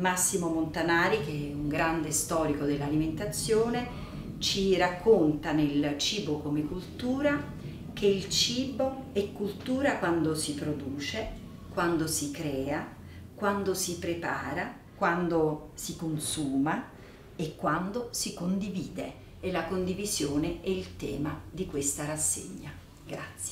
Massimo Montanari, che è un grande storico dell'alimentazione, ci racconta nel Cibo come cultura che il cibo è cultura quando si produce, quando si crea, quando si prepara, quando si consuma e quando si condivide. E la condivisione è il tema di questa rassegna. Grazie.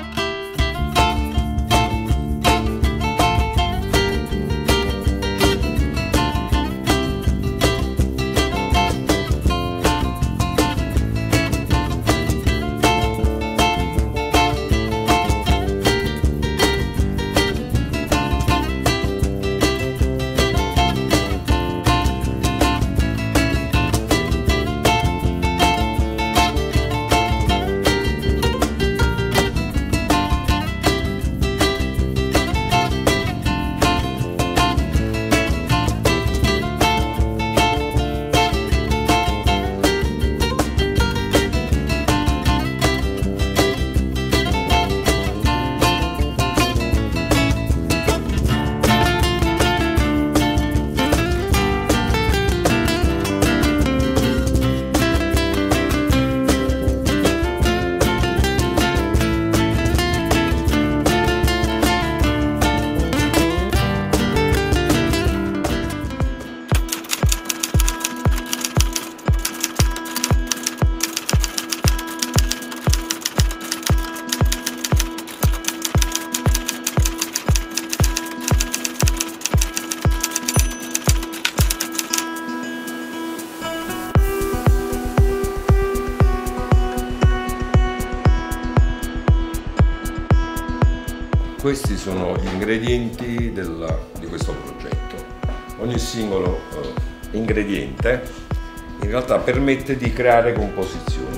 Questi sono gli ingredienti di questo progetto. Ogni singolo ingrediente in realtà permette di creare composizioni.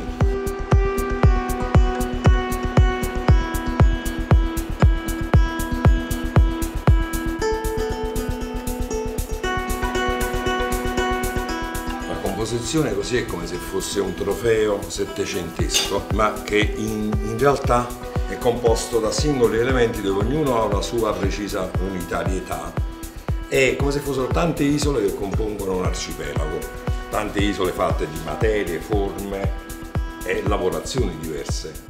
La composizione così è come se fosse un trofeo settecentesco, ma che in realtà è composto da singoli elementi dove ognuno ha una sua precisa unitarietà. È come se fossero tante isole che compongono un arcipelago, tante isole fatte di materie, forme e lavorazioni diverse.